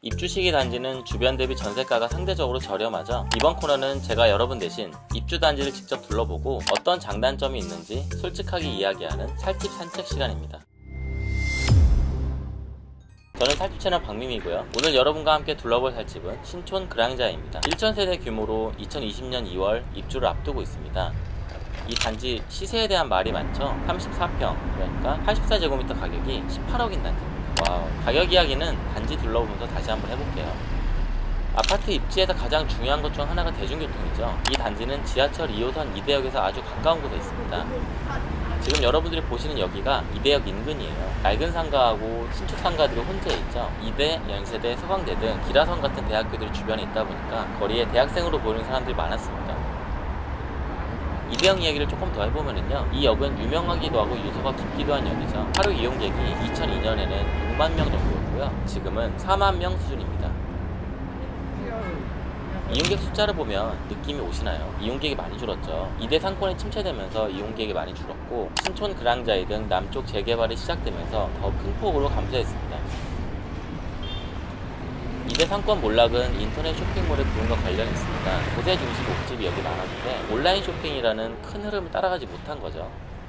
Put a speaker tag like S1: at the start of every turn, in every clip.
S1: 입주 시기 단지는 주변 대비 전세가가 상대적으로 저렴하죠. 이번 코너는 제가 여러분 대신 입주 단지를 직접 둘러보고 어떤 장단점이 있는지 솔직하게 이야기하는 살집 산책 시간입니다. 저는 살집 채널 박민이고요. 오늘 여러분과 함께 둘러볼 살집은 신촌 그랑자이입니다. 1000세대 규모로 2020년 2월 입주를 앞두고 있습니다. 이 단지 시세에 대한 말이 많죠. 34평, 그러니까 84제곱미터 가격이 18억인 단지입니다. 와우. 가격 이야기는 단지 둘러보면서 다시 한번 해볼게요. 아파트 입지에서 가장 중요한 것 중 하나가 대중교통이죠. 이 단지는 지하철 2호선 이대역에서 아주 가까운 곳에 있습니다. 지금 여러분들이 보시는 여기가 이대역 인근이에요. 낡은 상가하고 신축 상가들이 혼재해 있죠. 이대, 연세대, 서강대 등 기라성 같은 대학교들이 주변에 있다 보니까 거리에 대학생으로 보이는 사람들이 많았습니다. 이대역 이야기를 조금 더 해보면요, 이 역은 유명하기도 하고 유서가 깊기도 한 역이죠. 하루 이용객이 2002년에는 6만 명 정도였고요, 지금은 4만 명 수준입니다. 이용객 숫자를 보면 느낌이 오시나요? 이용객이 많이 줄었죠. 이대 상권이 침체되면서 이용객이 많이 줄었고, 신촌 그랑자이 등 남쪽 재개발이 시작되면서 더 큰 폭으로 감소했습니다. 이대 상권 몰락은 인터넷 쇼핑몰의 부흥과 관련이 있습니다. 도세 중심 옥집이 여기 많았는데 온라인 쇼핑이라는 큰 흐름을 따라가지 못한 거죠.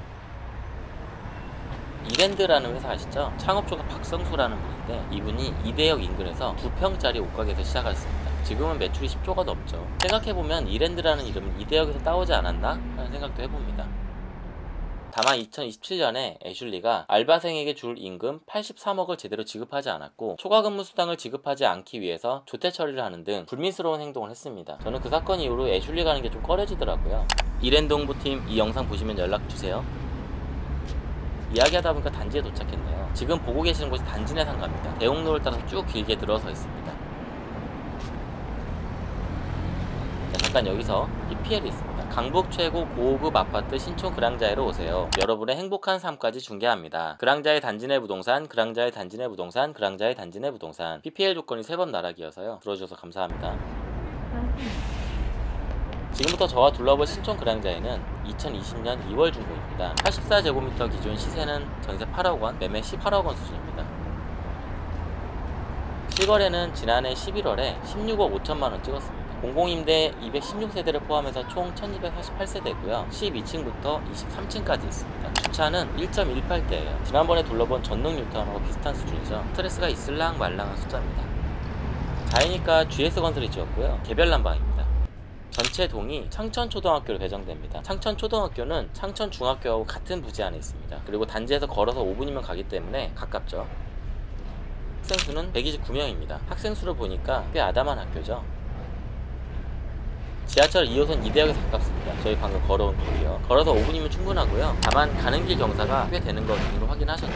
S1: 이랜드라는 회사 아시죠? 창업주가 박성수라는 분인데, 이분이 이대역 인근에서 2평짜리 옷가게에서 시작했습니다. 지금은 매출이 10조가 넘죠. 생각해보면 이랜드라는 이름은 이대역에서 따오지 않았나? 하는 생각도 해봅니다. 다만 2027년에 애슐리가 알바생에게 줄 임금 83억을 제대로 지급하지 않았고, 초과근무 수당을 지급하지 않기 위해서 조퇴 처리를 하는 등 불미스러운 행동을 했습니다. 저는 그 사건 이후로 애슐리 가는 게 좀 꺼려지더라고요. 이랜드 홍보팀 이 영상 보시면 연락주세요. 이야기하다 보니까 단지에 도착했네요. 지금 보고 계시는 곳이 단지 내 상가입니다. 대옥로를 따라서 쭉 길게 들어서 있습니다. 자, 잠깐 여기서 PPL이 있습니다. 강북 최고 고급 아파트 신촌 그랑자이로 오세요. 여러분의 행복한 삶까지 중개합니다. 그랑자이 단지 내 부동산, 그랑자이 단지 내 부동산, 그랑자이 단지 내 부동산. PPL 조건이 3번 나락이어서요. 들어주셔서 감사합니다. 지금부터 저와 둘러볼 신촌 그랑자이는 2020년 2월 준공입니다. 84제곱미터 기준 시세는 전세 8억원, 매매 18억원 수준입니다. 실거래는 지난해 11월에 16억 5천만원 찍었습니다. 공공임대 216세대를 포함해서 총 1248세대고요. 12층부터 23층까지 있습니다. 주차는 1.18대예요. 지난번에 둘러본 전동 뉴타운하고 비슷한 수준이죠. 스트레스가 있을랑 말랑한 숫자입니다. 자이니까 GS건설이 지었고요. 개별 난방입니다. 전체 동이 창천초등학교로 배정됩니다. 창천초등학교는 창천중학교하고 같은 부지 안에 있습니다. 그리고 단지에서 걸어서 5분이면 가기 때문에 가깝죠. 학생수는 129명입니다. 학생수를 보니까 꽤 아담한 학교죠. 지하철 2호선 이대역에서 가깝습니다. 저희 방금 걸어온 길이요. 걸어서 5분이면 충분하고요. 다만 가는 길 경사가 꽤 되는 거 등으로 확인하셨죠?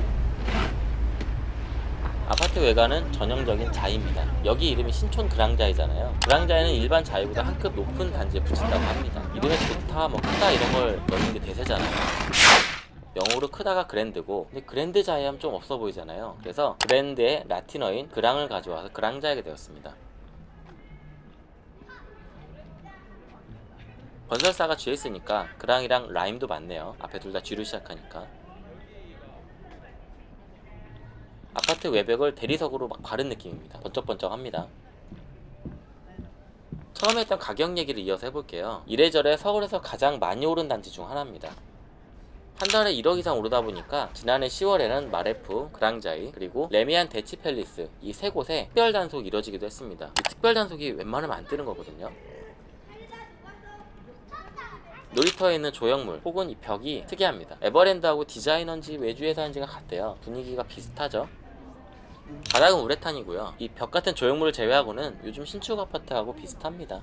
S1: 아파트 외관은 전형적인 자이입니다. 여기 이름이 신촌 그랑자이잖아요. 그랑자이는 일반 자이보다 한 급 높은 단지에 붙인다고 합니다. 이름에 좋다, 뭐 크다 이런 걸 넣는 게 대세잖아요. 영어로 크다가 그랜드고, 근데 그랜드 자이 하면 좀 없어 보이잖아요. 그래서 그랜드의 라틴어인 그랑을 가져와서 그랑자이가 되었습니다. 건설사가 GS니까 그랑이랑 라임도 맞네요. 앞에 둘 다 G로 시작하니까. 아파트 외벽을 대리석으로 막 바른 느낌입니다. 번쩍번쩍합니다. 처음에 했던 가격 얘기를 이어서 해볼게요. 이래저래 서울에서 가장 많이 오른 단지 중 하나입니다. 한 달에 1억 이상 오르다 보니까 지난해 10월에는 마레프, 그랑자이, 그리고 레미안 대치팰리스 이 세 곳에 특별 단속이 이뤄지기도 했습니다. 이 특별 단속이 웬만하면 안 뜨는 거거든요. 놀이터에 있는 조형물 혹은 이 벽이 특이합니다. 에버랜드하고 디자이너인지 외주회사인지가 같대요. 분위기가 비슷하죠. 바닥은 우레탄이고요. 이 벽 같은 조형물을 제외하고는 요즘 신축 아파트하고 비슷합니다.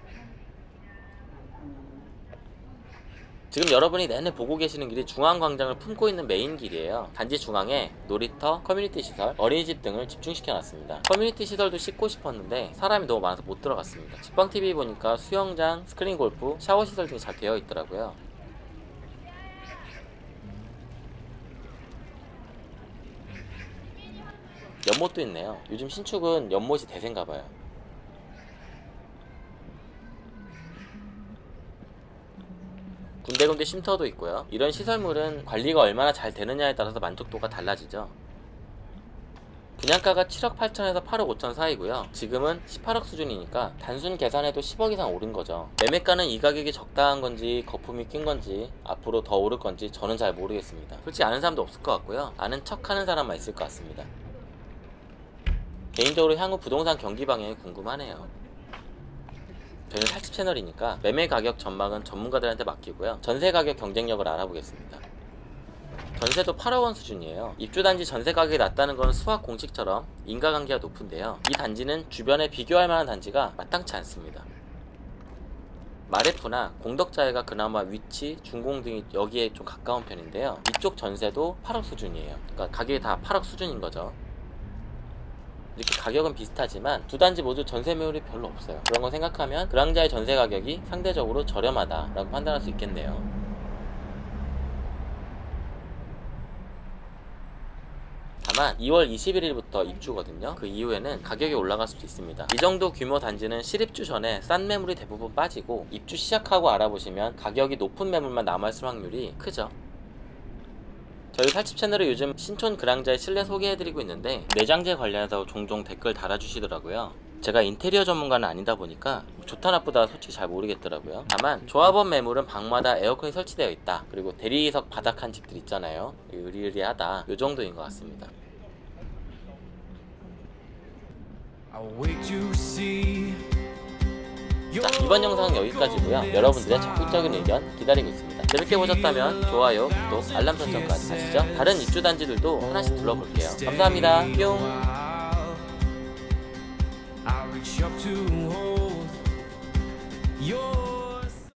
S1: 지금 여러분이 내내 보고 계시는 길이 중앙광장을 품고 있는 메인 길이에요. 단지 중앙에 놀이터, 커뮤니티 시설, 어린이집 등을 집중시켜 놨습니다. 커뮤니티 시설도 씻고 싶었는데 사람이 너무 많아서 못 들어갔습니다. 직방TV 보니까 수영장, 스크린 골프, 샤워 시설 등이 잘 되어 있더라고요. 연못도 있네요. 요즘 신축은 연못이 대세인가봐요. 군데군데 쉼터도 있고요. 이런 시설물은 관리가 얼마나 잘 되느냐에 따라서 만족도가 달라지죠. 분양가가 7억 8천에서 8억 5천 사이고요. 지금은 18억 수준이니까 단순 계산해도 10억 이상 오른 거죠. 매매가는 이 가격이 적당한 건지 거품이 낀 건지 앞으로 더 오를 건지 저는 잘 모르겠습니다. 솔직히 아는 사람도 없을 것 같고요. 아는 척 하는 사람만 있을 것 같습니다. 개인적으로 향후 부동산 경기 방향이 궁금하네요. 저는 살집 채널이니까 매매 가격 전망은 전문가들한테 맡기고요. 전세 가격 경쟁력을 알아보겠습니다. 전세도 8억 원 수준이에요. 입주단지 전세 가격이 낮다는 건 수학 공식처럼 인과관계가 높은데요. 이 단지는 주변에 비교할 만한 단지가 마땅치 않습니다. 마레프나 공덕자회가 그나마 위치, 준공 등이 여기에 좀 가까운 편인데요. 이쪽 전세도 8억 수준이에요. 그러니까 가격이 다 8억 수준인 거죠. 이렇게 가격은 비슷하지만 두 단지 모두 전세 매물이 별로 없어요. 그런 거 생각하면 그랑자의 전세 가격이 상대적으로 저렴하다라고 판단할 수 있겠네요. 다만 2월 21일부터 입주거든요. 그 이후에는 가격이 올라갈 수도 있습니다. 이 정도 규모 단지는 실입주 전에 싼 매물이 대부분 빠지고 입주 시작하고 알아보시면 가격이 높은 매물만 남아있을 확률이 크죠. 저희 살집 채널에 요즘 신촌 그랑자의 실내 소개해드리고 있는데 내장재 관련해서 종종 댓글 달아주시더라고요. 제가 인테리어 전문가는 아니다 보니까 좋다 나쁘다 솔직히 잘 모르겠더라고요. 다만 조합원 매물은 방마다 에어컨이 설치되어 있다, 그리고 대리석 바닥한 집들 있잖아요. 으리으리하다, 요 정도인 것 같습니다. 자, 이번 영상은 여기까지고요. 여러분들의 적극적인 의견 기다리고 있습니다. 재밌게 보셨다면 좋아요, 구독, 알람 설정까지 하시죠. 다른 입주단지들도 하나씩 둘러볼게요. 감사합니다. 뿅.